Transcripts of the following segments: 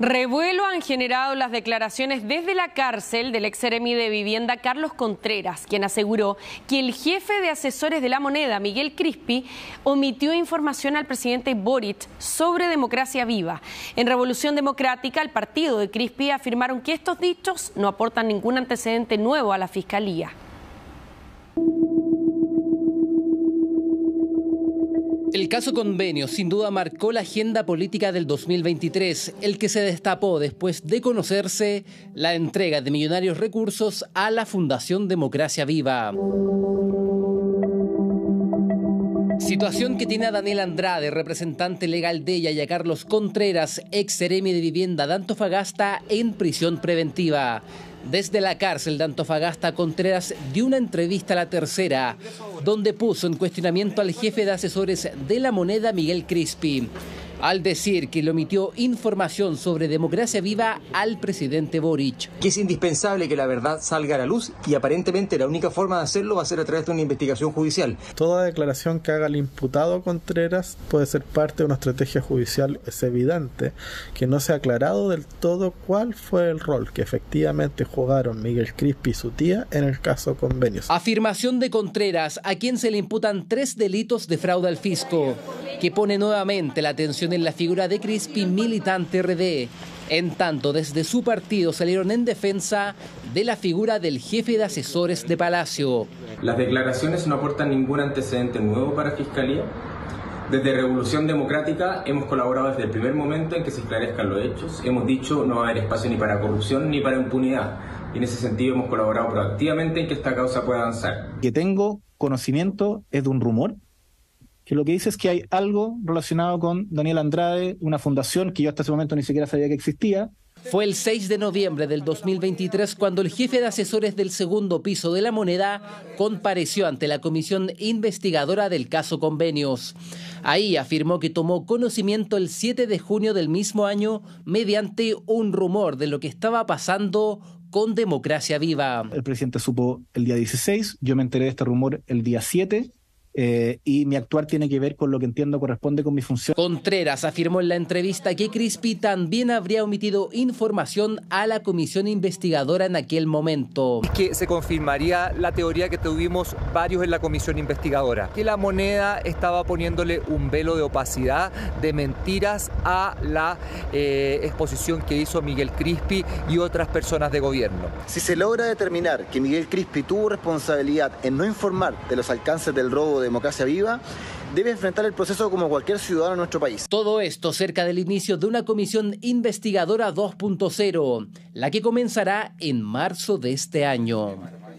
Revuelo han generado las declaraciones desde la cárcel del ex seremi de Vivienda Carlos Contreras, quien aseguró que el jefe de asesores de La Moneda, Miguel Crispi, omitió información al presidente Boric sobre Democracia Viva. En Revolución Democrática, el partido de Crispi afirmaron que estos dichos no aportan ningún antecedente nuevo a la Fiscalía. El caso Convenio sin duda marcó la agenda política del 2023, el que se destapó después de conocerse la entrega de millonarios recursos a la Fundación Democracia Viva. Situación que tiene a Daniel Andrade, representante legal de ella, y a Carlos Contreras, ex seremi de Vivienda de Antofagasta, en prisión preventiva. Desde la cárcel de Antofagasta, Contreras dio una entrevista a La Tercera, donde puso en cuestionamiento al jefe de asesores de La Moneda, Miguel Crispi, al decir que le omitió información sobre Democracia Viva al presidente Boric. Que es indispensable que la verdad salga a la luz y aparentemente la única forma de hacerlo va a ser a través de una investigación judicial. Toda declaración que haga el imputado Contreras puede ser parte de una estrategia judicial. Es evidente que no se ha aclarado del todo cuál fue el rol que efectivamente jugaron Miguel Crispi y su tía en el caso Convenios. Afirmación de Contreras, a quien se le imputan 3 delitos de fraude al fisco, que pone nuevamente la atención en la figura de Crispi, militante RD. En tanto, desde su partido salieron en defensa de la figura del jefe de asesores de Palacio. Las declaraciones no aportan ningún antecedente nuevo para Fiscalía. Desde Revolución Democrática hemos colaborado desde el primer momento en que se esclarezcan los hechos. Hemos dicho no va a haber espacio ni para corrupción ni para impunidad. Y en ese sentido hemos colaborado proactivamente en que esta causa pueda avanzar. Que tengo conocimiento es de un rumor, que lo que dice es que hay algo relacionado con Daniel Andrade, una fundación que yo hasta ese momento ni siquiera sabía que existía. Fue el 6 de noviembre del 2023 cuando el jefe de asesores del segundo piso de La Moneda compareció ante la comisión investigadora del caso Convenios. Ahí afirmó que tomó conocimiento el 7 de junio del mismo año mediante un rumor de lo que estaba pasando con Democracia Viva. El presidente supo el día 16, yo me enteré de este rumor el día 7. Y mi actuar tiene que ver con lo que entiendo corresponde con mi función. Contreras afirmó en la entrevista que Crispi también habría omitido información a la comisión investigadora en aquel momento. Que se confirmaría la teoría que tuvimos varios en la comisión investigadora, que La Moneda estaba poniéndole un velo de opacidad, de mentiras a la exposición que hizo Miguel Crispi y otras personas de gobierno. Si se logra determinar que Miguel Crispi tuvo responsabilidad en no informar de los alcances del robo de Democracia Viva, debe enfrentar el proceso como cualquier ciudadano en nuestro país. Todo esto cerca del inicio de una comisión investigadora 2.0, la que comenzará en marzo de este año.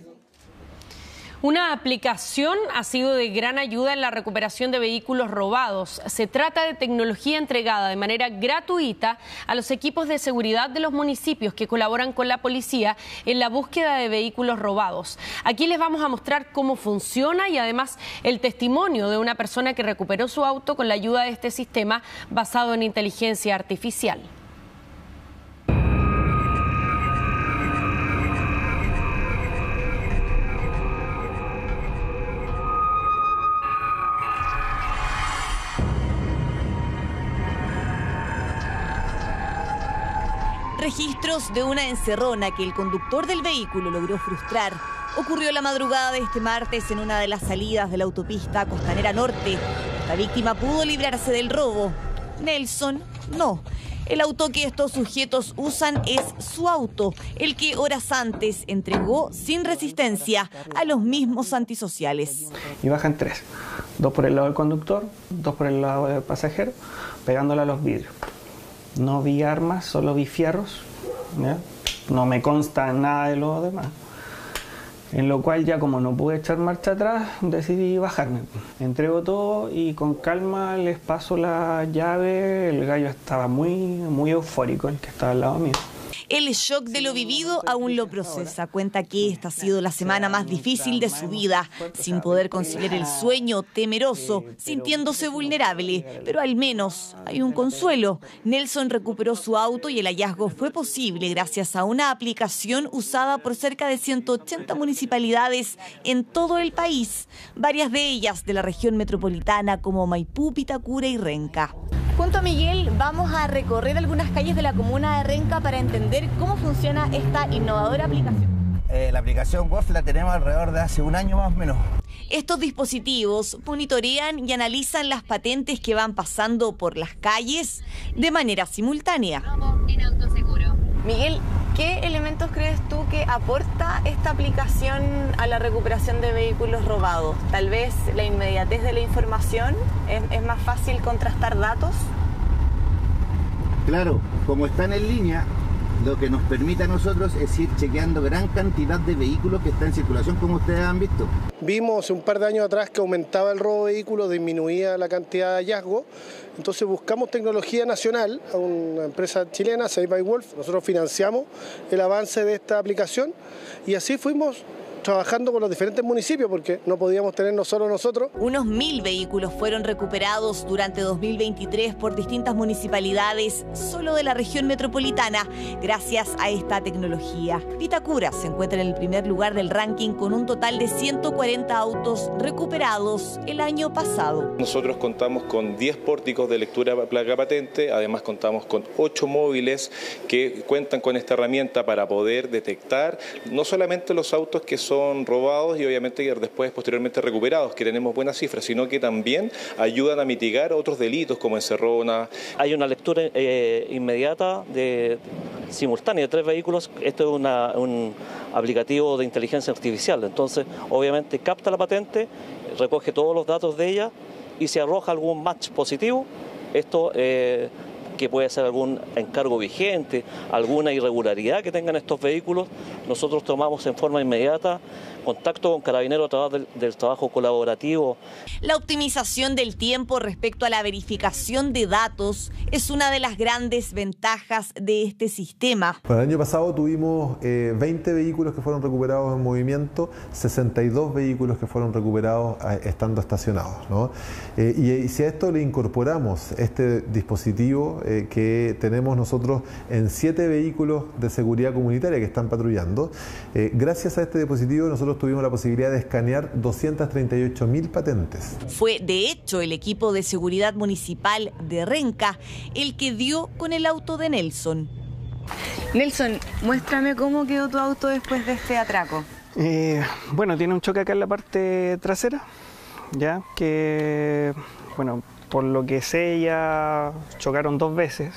Una aplicación ha sido de gran ayuda en la recuperación de vehículos robados. Se trata de tecnología entregada de manera gratuita a los equipos de seguridad de los municipios que colaboran con la policía en la búsqueda de vehículos robados. Aquí les vamos a mostrar cómo funciona y además el testimonio de una persona que recuperó su auto con la ayuda de este sistema basado en inteligencia artificial. Registros de una encerrona que el conductor del vehículo logró frustrar. Ocurrió la madrugada de este martes en una de las salidas de la autopista Costanera Norte. La víctima pudo librarse del robo. Nelson, no. El auto que estos sujetos usan es su auto, el que horas antes entregó sin resistencia a los mismos antisociales. Y bajan 3. 2 por el lado del conductor, 2 por el lado del pasajero, pegándole a los vidrios. No vi armas, solo vi fierros, ¿ya? No me consta nada de lo demás. En lo cual ya como no pude echar marcha atrás, decidí bajarme. Entrego todo y con calma les paso la llave. El gallo estaba muy eufórico, el que estaba al lado mío. El shock de lo vivido aún lo procesa. Cuenta que esta ha sido la semana más difícil de su vida, sin poder conciliar el sueño, temeroso, sintiéndose vulnerable. Pero al menos hay un consuelo. Nelson recuperó su auto y el hallazgo fue posible gracias a una aplicación usada por cerca de 180 municipalidades en todo el país, varias de ellas de la región metropolitana como Maipú, Vitacura y Renca. Junto a Miguel vamos a recorrer algunas calles de la comuna de Renca para entender cómo funciona esta innovadora aplicación. La aplicación Wolf la tenemos alrededor de hace un año más o menos. Estos dispositivos monitorean y analizan las patentes que van pasando por las calles de manera simultánea. Miguel, ¿qué elementos crees tú que aporta esta aplicación a la recuperación de vehículos robados? Tal vez la inmediatez de la información, ¿es más fácil contrastar datos? Claro, como están en línea, lo que nos permite a nosotros es ir chequeando gran cantidad de vehículos que están en circulación, como ustedes han visto. Vimos un par de años atrás que aumentaba el robo de vehículos, disminuía la cantidad de hallazgos, entonces buscamos tecnología nacional a una empresa chilena, Save by Wolf. Nosotros financiamos el avance de esta aplicación y así fuimos trabajando con los diferentes municipios porque no podíamos tenernos solo nosotros. Unos 1000 vehículos fueron recuperados durante 2023 por distintas municipalidades solo de la región metropolitana gracias a esta tecnología. Vitacura se encuentra en el primer lugar del ranking con un total de 140 autos recuperados el año pasado. Nosotros contamos con 10 pórticos de lectura placa patente, además contamos con 8 móviles que cuentan con esta herramienta para poder detectar no solamente los autos que son robados y obviamente después posteriormente recuperados, que tenemos buenas cifras, sino que también ayudan a mitigar otros delitos como encerrona. Hay una lectura inmediata simultánea de 3 vehículos. Esto es un aplicativo de inteligencia artificial, entonces obviamente capta la patente, recoge todos los datos de ella y si arroja algún match positivo, esto que puede ser algún encargo vigente, alguna irregularidad que tengan estos vehículos, nosotros tomamos en forma inmediata contacto con Carabineros a través del trabajo colaborativo. La optimización del tiempo respecto a la verificación de datos es una de las grandes ventajas de este sistema. Bueno, el año pasado tuvimos 20 vehículos que fueron recuperados en movimiento, 62 vehículos que fueron recuperados estando estacionados, ¿no? Y si a esto le incorporamos este dispositivo que tenemos nosotros en 7 vehículos de seguridad comunitaria que están patrullando, gracias a este dispositivo nosotros tuvimos la posibilidad de escanear 238.000 patentes. Fue de hecho el equipo de seguridad municipal de Renca el que dio con el auto de Nelson. Nelson, muéstrame cómo quedó tu auto después de este atraco. Bueno, tiene un choque acá en la parte trasera, ya que, bueno, por lo que sé ya chocaron 2 veces.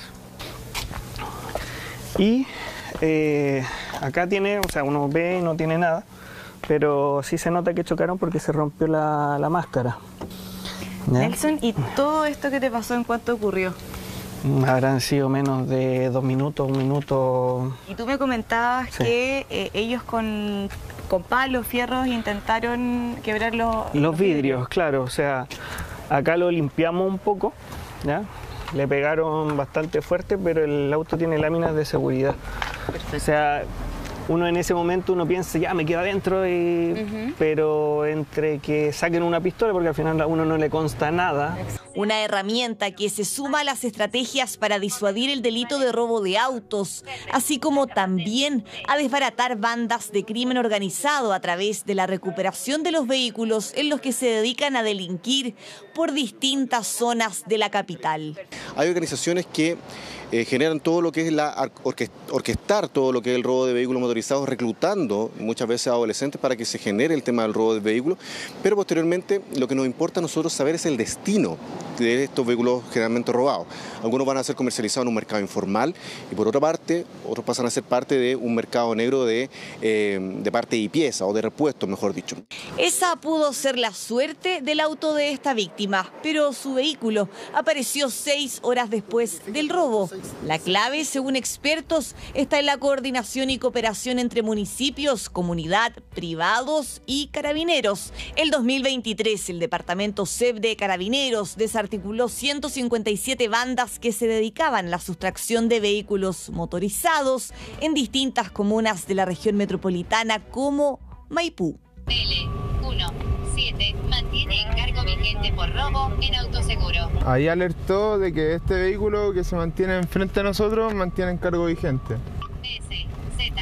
Y acá tiene, o sea, uno ve y no tiene nada, pero sí se nota que chocaron porque se rompió la máscara. ¿Ya? Nelson, ¿y todo esto que te pasó en cuánto ocurrió? Habrán sido menos de 2 minutos, 1 minuto. Y tú me comentabas que ellos con palos, fierros, intentaron quebrar los vidrios. Claro, o sea, acá lo limpiamos un poco, ¿ya? Le pegaron bastante fuerte, pero el auto tiene láminas de seguridad. Perfecto. O sea, uno en ese momento piensa, ya me quedo adentro, pero entre que saquen una pistola, porque al final a uno no le consta nada. Una herramienta que se suma a las estrategias para disuadir el delito de robo de autos, así como también a desbaratar bandas de crimen organizado a través de la recuperación de los vehículos en los que se dedican a delinquir por distintas zonas de la capital. Hay organizaciones que generan todo lo que es orquestar todo lo que es el robo de vehículos motorizados, reclutando muchas veces a adolescentes para que se genere el tema del robo de vehículos, pero posteriormente lo que nos importa a nosotros saber es el destino de estos vehículos generalmente robados. Algunos van a ser comercializados en un mercado informal y por otra parte, otros pasan a ser parte de un mercado negro de parte y pieza o de repuestos, mejor dicho. Esa pudo ser la suerte del auto de esta víctima, pero su vehículo apareció 6 horas después del robo. La clave, según expertos, está en la coordinación y cooperación entre municipios, comunidad, privados y carabineros. El 2023, el departamento SEB de Carabineros desarticuló 157 bandas que se dedicaban a la sustracción de vehículos motorizados en distintas comunas de la región metropolitana como Maipú. L117 mantiene encargo vigente por robo en autoseguro. Ahí alertó de que este vehículo que se mantiene enfrente de nosotros mantiene encargo vigente. SZ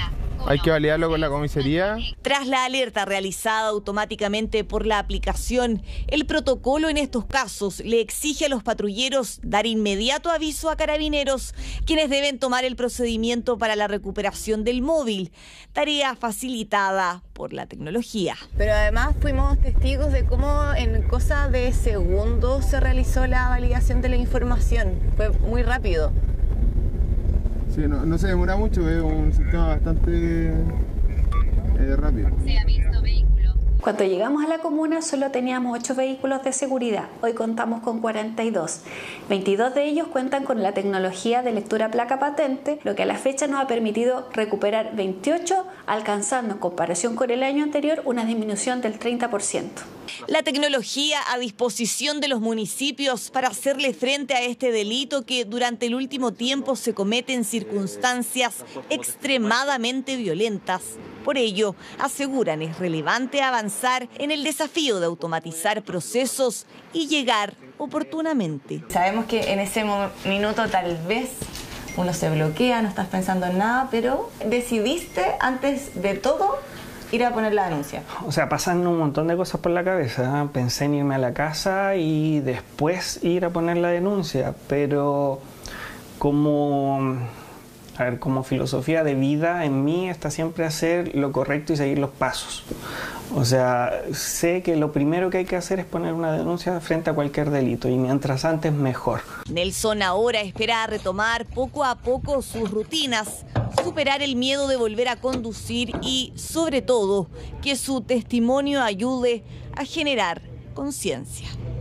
hay que validarlo con la comisaría. Tras la alerta realizada automáticamente por la aplicación, el protocolo en estos casos le exige a los patrulleros dar inmediato aviso a carabineros, quienes deben tomar el procedimiento para la recuperación del móvil, tarea facilitada por la tecnología. Pero además fuimos testigos de cómo en cosa de segundos se realizó la validación de la información. Fue muy rápido. Sí, no se demora mucho, es un sistema bastante rápido. Se ha visto vehículo. Cuando llegamos a la comuna solo teníamos 8 vehículos de seguridad, hoy contamos con 42. 22 de ellos cuentan con la tecnología de lectura placa patente, lo que a la fecha nos ha permitido recuperar 28, alcanzando en comparación con el año anterior una disminución del 30%. La tecnología a disposición de los municipios para hacerle frente a este delito que durante el último tiempo se comete en circunstancias extremadamente violentas. Por ello, aseguran es relevante avanzar en el desafío de automatizar procesos y llegar oportunamente. Sabemos que en ese minuto tal vez uno se bloquea, no estás pensando en nada, pero decidiste antes de todo ir a poner la denuncia. O sea, pasan un montón de cosas por la cabeza. Pensé en irme a la casa y después ir a poner la denuncia, pero como filosofía de vida en mí está siempre hacer lo correcto y seguir los pasos. O sea, sé que lo primero que hay que hacer es poner una denuncia frente a cualquier delito y mientras antes mejor. Nelson ahora espera retomar poco a poco sus rutinas, superar el miedo de volver a conducir y, sobre todo, que su testimonio ayude a generar conciencia.